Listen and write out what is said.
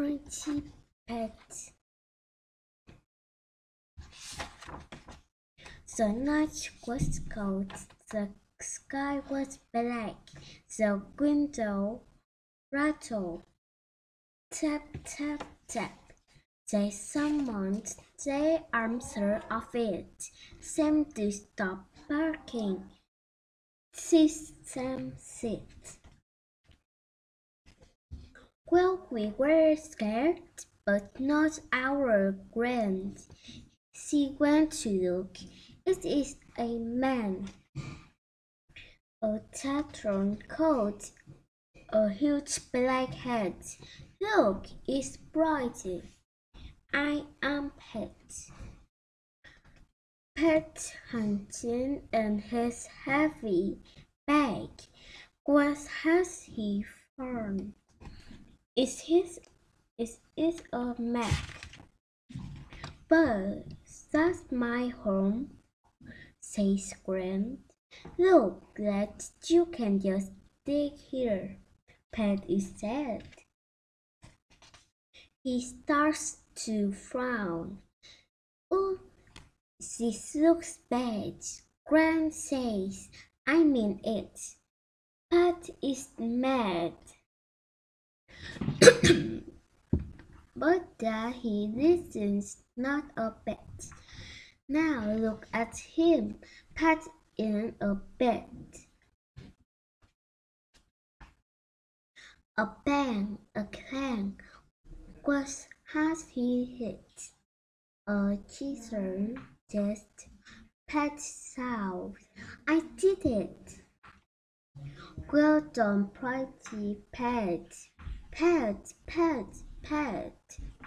Pretty pet. The night was cold, the sky was black, the window rattled. Tap, tap, tap. They summoned the answer of it. Seemed to stop barking. Sam said. Well, we were scared, but not our grand. She went to look. It is a man. A tattered coat, a huge black hat. Look, it's bright. I am Pet. Pet hunting in his heavy bag. What has he found? Is it a map? But that's my home, says Grant. Look, that you can just dig here. Pet is sad. He starts to frown. Oh, this looks bad. Grant says, I mean it. Pet is mad. But that he listens not a bit. Now look at him, Pet in a bed. A bang, a clang. What has he hit? A chisel, just Pet sound. I did it. Well done, pretty Pet. Pet, Pet, Pet.